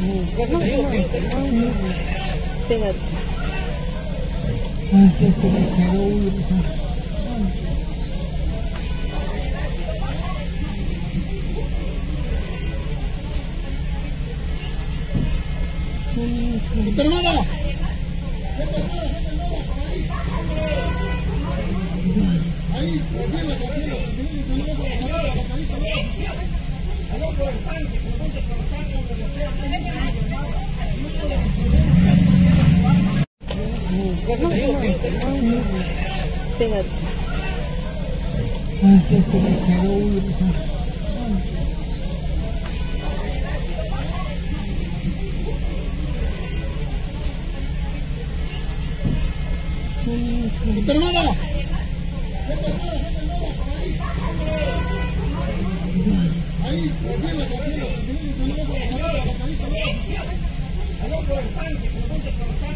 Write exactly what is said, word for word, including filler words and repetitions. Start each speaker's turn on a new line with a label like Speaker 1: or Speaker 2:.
Speaker 1: Pégate.
Speaker 2: Ay, es que se quedó uno. ¡Hermano! Ahí, tranquila, tranquila, tranquila, tenemos a bajar la bocadita, ¿no? Por el tanque, por el tanque, por el tanque,
Speaker 1: Pégate.
Speaker 2: Ay, es que se quedó uno. ¡Hermano! Ahí, tranquila, tranquila, tenemos a bajar la bocadita, ¿no? Por el tanque, por el tanque.